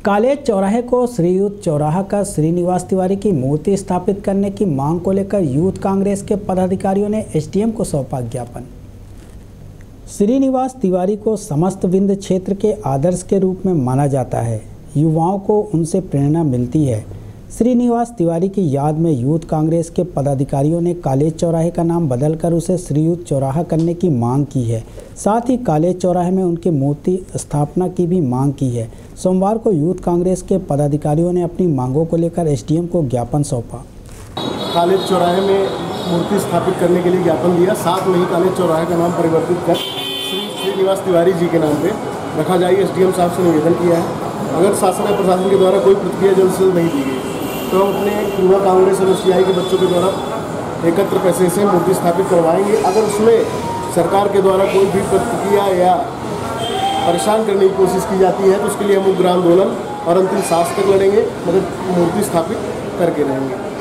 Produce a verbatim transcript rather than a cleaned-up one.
College चौराहे को श्रीयुत चौराहा का श्रीनिवास तिवारी की मूर्ति स्थापित करने की मांग को लेकर यूथ कांग्रेस के पदाधिकारियों ने एसडीएम को सौंपा ज्ञापन। श्रीनिवास तिवारी को समस्त विंध्य क्षेत्र के आदर्श के रूप में माना जाता है। युवाओं को उनसे प्रेरणा मिलती है। श्रीनिवास तिवारी की याद में यूथ कांग्रेस के पदाधिकारियों ने कॉलेज चौराहे का नाम बदलकर उसे श्रीयुत चौराहा करने की मांग की है। साथ ही कॉलेज चौराहे में उनकी मूर्ति स्थापना की भी मांग की है। सोमवार को यूथ कांग्रेस के पदाधिकारियों ने अपनी मांगों को लेकर एसडीएम को ज्ञापन सौंपा। कॉलेज चौराहे में मूर्ति स्थापित करने के लिए ज्ञापन दिया। साथ में ही कॉलेज चौराहे का नाम परिवर्तित कर श्री श्रीनिवास तिवारी जी के नाम पे रखा जाए, एसडीएम साहब से निवेदन किया है। अगर शासन या प्रशासन के द्वारा कोई प्रतिक्रिया जल्द से नहीं दी गई तो हम अपने युवा कांग्रेस और सीआई के बच्चों के द्वारा एकत्र पैसे से मूर्ति स्थापित करवाएंगे। अगर उसमें सरकार के द्वारा कोई भी प्रतिक्रिया या परेशान करने की कोशिश की जाती है तो उसके लिए हम उग्र आंदोलन और अंतिम सांस तक लड़ेंगे, मगर मूर्ति स्थापित करके रहेंगे।